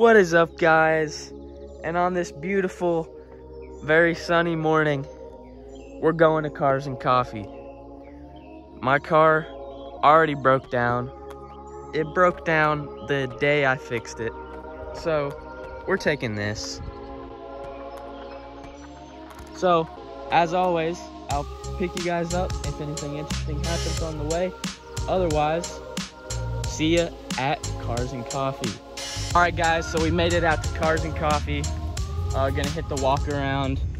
What is up, guys? And on this beautiful, very sunny morning, we're going to Cars and Coffee. My car already broke down. It broke down the day I fixed it. So we're taking this. So as always, I'll pick you guys up if anything interesting happens on the way. Otherwise, see ya at Cars and Coffee. All right, guys, so we made it out to Cars and Coffee. Gonna hit the walk around.